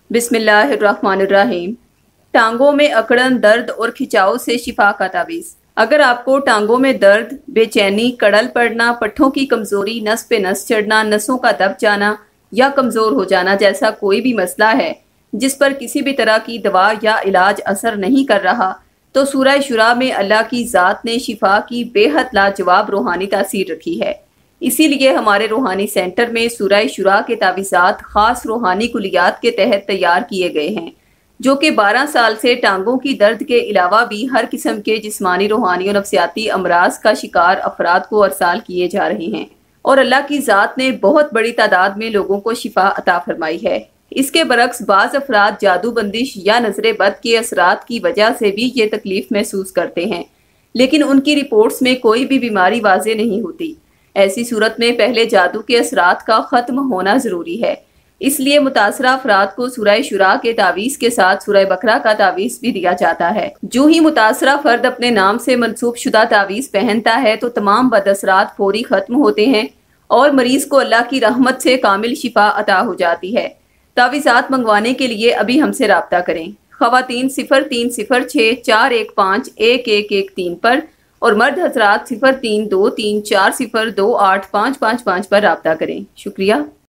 बिस्मिल्लाहिर्रहमानिर्रहीम। टांगों में अकड़न, दर्द और खिंचाव से शिफा का तावीज़। अगर आपको टांगों में दर्द, बेचैनी, कड़ल पड़ना, पट्ठों की कमजोरी, नस पे नस चढ़ना, नसों का दब जाना या कमजोर हो जाना जैसा कोई भी मसला है जिस पर किसी भी तरह की दवा या इलाज असर नहीं कर रहा, तो सूरह शुरा में अल्लाह की ज़ात ने शिफा की बेहद लाजवाब रूहानी तासीर रखी है। इसीलिए हमारे रूहानी सेंटर में सूरह शुरा के तावीज़ात खास रूहानी कुलियात के तहत तैयार किए गए हैं, जो कि 12 साल से टांगों की दर्द के अलावा भी हर किस्म के जिस्मानी, रूहानी और नफ्सियाती अमराज का शिकार अफराद को अरसाल किए जा रहे हैं और अल्लाह की ज़ात ने बहुत बड़ी तादाद में लोगों को शिफा अता फरमाई है। इसके बरक्स बाज़ अफराद जादू, बंदिश या नजर बद के असरात की वजह से भी ये तकलीफ महसूस करते हैं, लेकिन उनकी रिपोर्ट्स में कोई भी बीमारी वाज़े नहीं होती। ऐसी सूरत में पहले जादू के असरात का ख़त्म होना ज़रूरी है। इसलिए मुतासरा अफराद को सूरह शुरा के तावीज़ के साथ सूरह बकरा का तावीज़ भी दिया जाता है। जो ही मुतासरा फर्द अपने नाम से मंसूब शुदा तावीज़ पहनता है तो तमाम बदअसरात फौरी ख़त्म होते हैं और मरीज को अल्लाह की रहमत से कामिल शिफा अता हो जाती है। तावीज़ात मंगवाने के लिए अभी हमसे राब्ता करें। ख़वातीन 030641511113 पर और मर्द हजरात 0323402855 पर राब्ता करें। शुक्रिया।